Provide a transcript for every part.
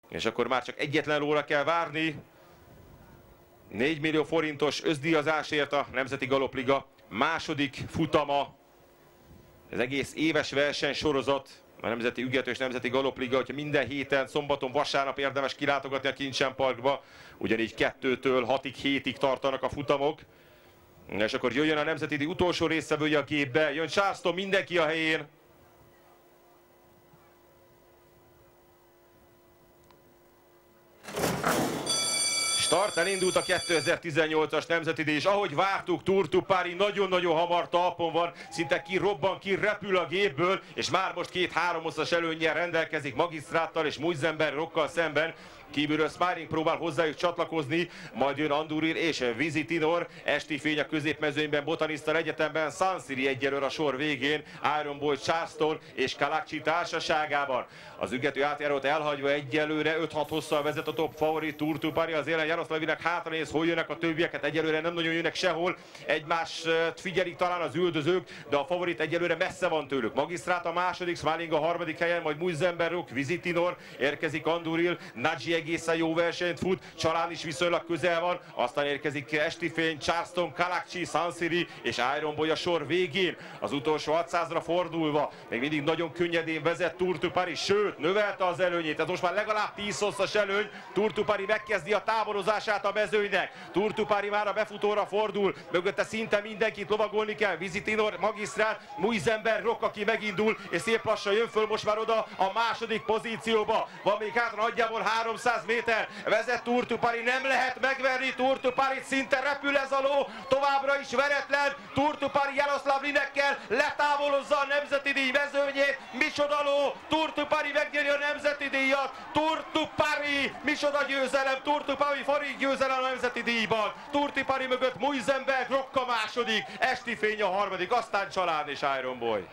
És akkor már csak egyetlen lóra kell várni. 4 millió forintos összdíjazásért a Nemzeti Galopliga második futama. Az egész éves versenysorozat, a Nemzeti Ügető és Nemzeti Galopliga, hogyha minden héten, szombaton, vasárnap érdemes kilátogatni a Kincsen Parkba, ugyanígy 2-től 6-ig, 7-ig tartanak a futamok. És akkor jöjjön a Nemzeti Díj utolsó résztvevője a gépbe, jön Charleston, mindenki a helyén. Start, elindult a 2018-as Nemzeti Díj, és ahogy vártuk, Tour du Paris nagyon-nagyon hamar talpon van, szinte kirobban, kirepül a gépből, és már most 2-3 osztas előnnyel rendelkezik Magisztráttal és Muizenberg Rockkal szemben. Kívülről Smiling próbál hozzájuk csatlakozni, majd jön Anduril és Vizitinor, esti fény a középmezőnyben, Botanista Egyetemben, Sansiri egyelőre a sor végén, Iron Boy, Charleston és Kalakcsi társaságában. Az ügető átjárót elhagyva egyelőre 5-6 hosszal vezet a top favorit Tour du Paris, az élen Jaroszlavinak hátranéz, hol jönnek a többieket, egyelőre nem nagyon jönnek sehol, egymást figyelik talán az üldözők, de a favorit egyelőre messze van tőlük. Magisztrát a második, Smiling a harmadik helyen, majd Muizenberg, Vizitinor, érkezik Anduril, Nagy egészen jó versenyt fut, Csalán is viszonylag közel van, aztán érkezik Estifény, Charleston, Kalakcsi, Sansiri és Iron Boy a sor végén. Az utolsó 600-ra fordulva még mindig nagyon könnyedén vezet Tour du Paris, sőt, növelte az előnyét, ez most már legalább 10 hosszas előny. Tour du Paris megkezdi a táborozását a mezőnynek. Tour du Paris már a befutóra fordul, mögötte szinte mindenkit lovagolni kell, Vizitinor, Magisztrát, Muizenberg, Rock, aki megindul, és szép lassan jön föl most már oda a második pozícióba. Van még hátra nagyjából 300 méter, vezet Tour du Paris, nem lehet megverni Tour du Paris, szinte repül ez a ló, továbbra is veretlen, Tour du Paris Jaroszláv Linekkel letávolozza a Nemzeti Díj mezőnyét, micsoda ló, Tour du Paris megnyeri a Nemzeti Díjat, Tour du Paris, micsoda győzelem, Tour du Paris forint győzelem a Nemzeti Díjban, Tour du Paris mögött Muizenberg, Rock a második, Estifény a harmadik, aztán Csalán és Iron Boy.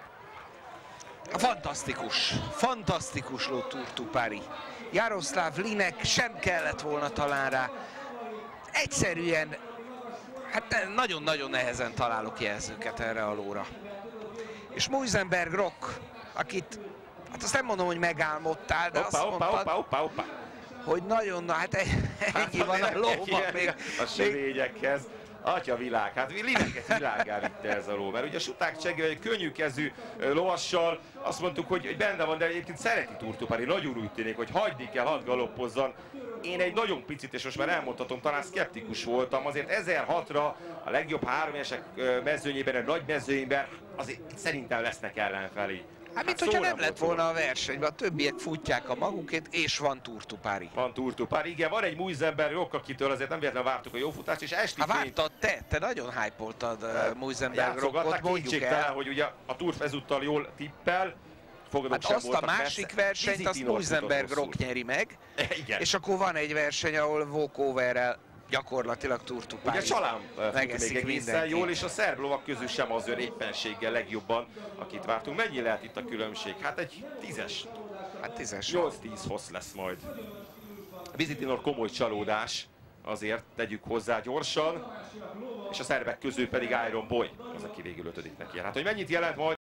Fantasztikus, fantasztikus ló Tour du Paris. Jaroszláv Linek sem kellett volna talán rá. Egyszerűen, hát nagyon-nagyon nehezen találok jelzőket erre a lóra. És Muizenberg Rock, akit, hát azt nem mondom, hogy megálmodtál, de azt mondtad, hogy nagyon, hát ennyi van a lóban még. A sövényekhez. Atya világ, hát Lineket világgá vitte ez a ló, mert ugye a Suták Csenge egy könnyűkezű lovassal, azt mondtuk, hogy benne van, de egyébként szereti Tour du Paris, nagyon úgy tűnik, hogy hagyni kell, hadd galoppozzon. Én egy nagyon picit, és most már elmondhatom, talán szkeptikus voltam, azért 1006-ra a legjobb 3-esek mezőnyében, a nagy mezőnyben, azért szerintem lesznek ellenfelé. Hát mint hogyha nem lett volna a versenyben, a többiek futják a magukét, és van Tour du Paris. Van Tour du Paris, igen, van egy Muizenberg Rock, akitől azért nem véletlenül vártuk a jó futást, és Estifény... Ha vártad te nagyon hype-oltad Muizenberg Rockot, mondjuk el. Hogy ugye a Tour ezúttal jól tippel, hát azt a másik versenyt, azt Muizenberg Rock nyeri meg, igen. És akkor van egy verseny, ahol walkoverrel gyakorlatilag Tour du Paris. Ugye Csalán megeszik még egészen jól, és a szerb lovak közül sem az ön éppenséggel legjobban, akit vártunk. Mennyi lehet itt a különbség? Hát egy 10-es. Hát 10-es. 8-10 hossz lesz majd. Vizitinor komoly csalódás, azért tegyük hozzá gyorsan, és a szerbek közül pedig Iron Boy, az aki végül 5-nek jár. Hát hogy mennyit jelent majd